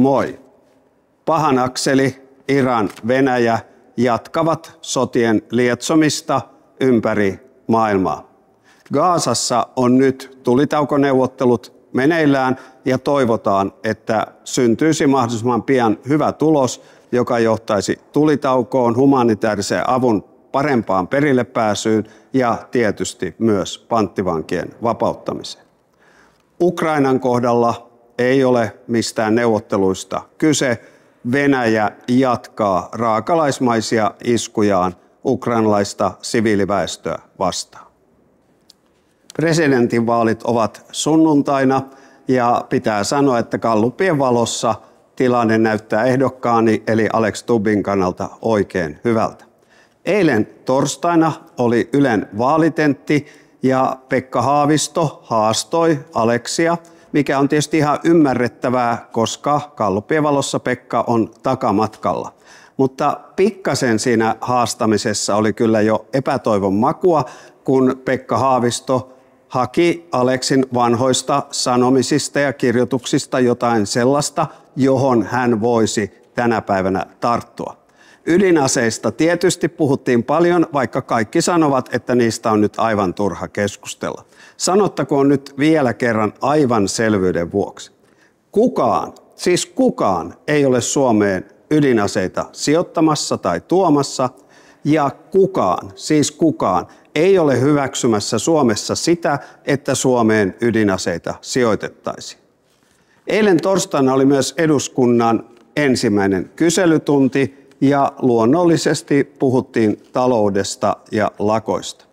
moi. Pahan akseli, Iran, Venäjä jatkavat sotien lietsomista ympäri maailmaa. Gazassa on nyt tulitaukoneuvottelut meneillään ja toivotaan, että syntyisi mahdollisimman pian hyvä tulos, joka johtaisi tulitaukoon, humanitaariseen avun parempaan perille pääsyyn ja tietysti myös panttivankien vapauttamiseen. Ukrainan kohdalla ei ole mistään neuvotteluista kyse. Venäjä jatkaa raakalaismaisia iskujaan ukrainalaista siviiliväestöä vastaan. Presidentinvaalit ovat sunnuntaina ja pitää sanoa, että gallupien valossa tilanne näyttää ehdokkaani eli Alex Stubbin kannalta oikein hyvältä. Eilen torstaina oli Ylen vaalitentti ja Pekka Haavisto haastoi Alexia, mikä on tietysti ihan ymmärrettävää, koska gallupien valossa Pekka on takamatkalla. Mutta pikkasen siinä haastamisessa oli kyllä jo epätoivon makua, kun Pekka Haavisto haki Alexin vanhoista sanomisista ja kirjoituksista jotain sellaista, johon hän voisi tänä päivänä tarttua. Ydinaseista tietysti puhuttiin paljon, vaikka kaikki sanovat, että niistä on nyt aivan turha keskustella. Sanottakoon nyt vielä kerran aivan selvyyden vuoksi. Kukaan ei ole Suomeen ydinaseita sijoittamassa tai tuomassa, ja kukaan ei ole hyväksymässä Suomessa sitä, että Suomeen ydinaseita sijoitettaisiin. Eilen torstaina oli myös eduskunnan ensimmäinen kyselytunti ja luonnollisesti puhuttiin taloudesta ja lakoista.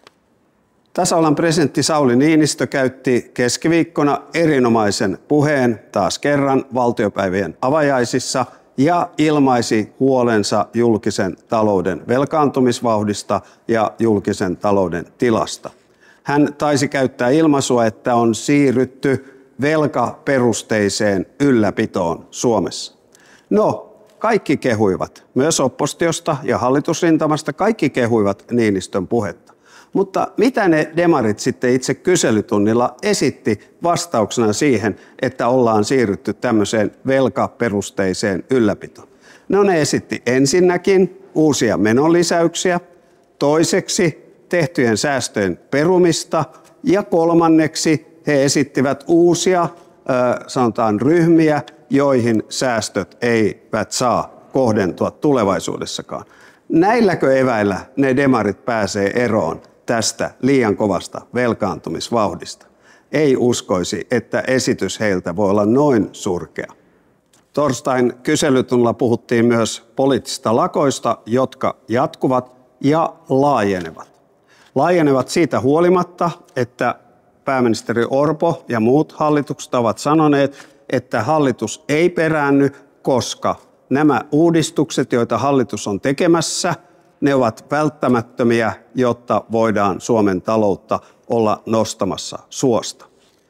Tasavallan presidentti Sauli Niinistö käytti keskiviikkona erinomaisen puheen taas kerran valtiopäivien avajaisissa ja ilmaisi huolensa julkisen talouden velkaantumisvauhdista ja julkisen talouden tilasta. Hän taisi käyttää ilmaisua, että on siirrytty velkaperusteiseen ylläpitoon Suomessa. No, kaikki kehuivat, myös oppositiosta ja hallitusrintamasta, kaikki kehuivat Niinistön puhetta. Mutta mitä ne demarit sitten itse kyselytunnilla esitti vastauksena siihen, että ollaan siirrytty tämmöiseen velkaperusteiseen ylläpitoon? No ne esitti ensinnäkin uusia menonlisäyksiä, toiseksi tehtyjen säästöjen perumista ja kolmanneksi he esittivät uusia sanotaan ryhmiä, joihin säästöt eivät saa kohdentua tulevaisuudessakaan. Näilläkö eväillä ne demarit pääsee eroon tästä liian kovasta velkaantumisvauhdista? Ei uskoisi, että esitys heiltä voi olla noin surkea. Torstain kyselytunnilla puhuttiin myös poliittisista lakoista, jotka jatkuvat ja laajenevat. Laajenevat siitä huolimatta, että pääministeri Orpo ja muut hallitukset ovat sanoneet, että hallitus ei peräänny, koska nämä uudistukset, joita hallitus on tekemässä, ne ovat välttämättömiä, jotta voidaan Suomen taloutta olla nostamassa suosta.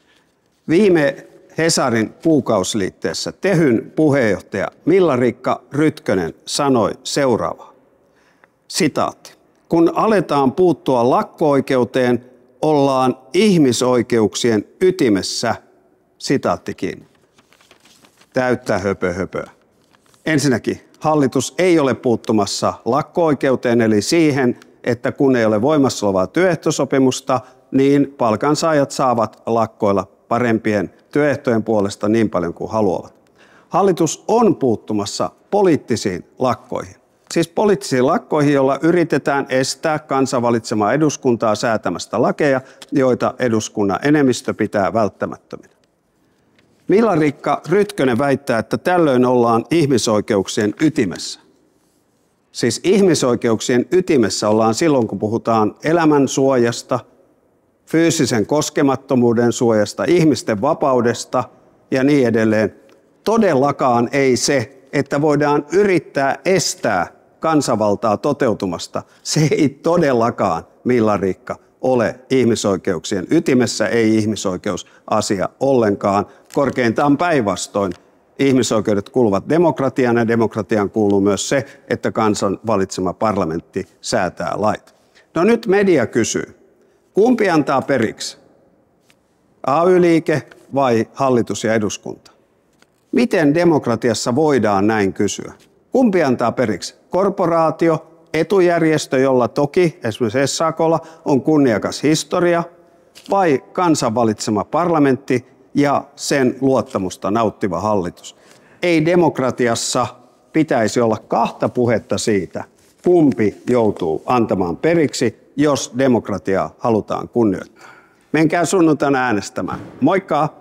Viime Hesarin kuukausiliitteessä Tehyn puheenjohtaja Milla-Riikka Rytkönen sanoi seuraavaa. Sitaatti. Kun aletaan puuttua lakko-oikeuteen, ollaan ihmisoikeuksien ytimessä. Sitaatti kiinni. Täyttä höpöhöpöä. Ensinnäkin hallitus ei ole puuttumassa lakko-oikeuteen, eli siihen, että kun ei ole voimassa olevaa työehtosopimusta, niin palkansaajat saavat lakkoilla parempien työehtojen puolesta niin paljon kuin haluavat. Hallitus on puuttumassa poliittisiin lakkoihin. Siis poliittisiin lakkoihin, joilla yritetään estää kansan valitsemaa eduskuntaa säätämästä lakeja, joita eduskunnan enemmistö pitää välttämättöminä. Milla-Riikka Rytkönen väittää, että tällöin ollaan ihmisoikeuksien ytimessä. Siis ihmisoikeuksien ytimessä ollaan silloin, kun puhutaan elämän suojasta, fyysisen koskemattomuuden suojasta, ihmisten vapaudesta ja niin edelleen. Todellakaan ei se, että voidaan yrittää estää kansanvaltaa toteutumasta. Se ei todellakaan, Milla-Riikka, ole ihmisoikeuksien ytimessä, ei ihmisoikeusasia ollenkaan. Korkeintaan päinvastoin. Ihmisoikeudet kuuluvat demokratiaan ja demokratiaan kuuluu myös se, että kansan valitsema parlamentti säätää lait. No nyt media kysyy, kumpi antaa periksi? AY-liike vai hallitus ja eduskunta? Miten demokratiassa voidaan näin kysyä? Kumpi antaa periksi? Korporaatio, etujärjestö, jolla toki esimerkiksi SAK:lla on kunniakas historia, vai kansan valitsema parlamentti ja sen luottamusta nauttiva hallitus? Ei demokratiassa pitäisi olla kahta puhetta siitä, kumpi joutuu antamaan periksi, jos demokratiaa halutaan kunnioittaa. Menkää sunnuntaina äänestämään. Moikka!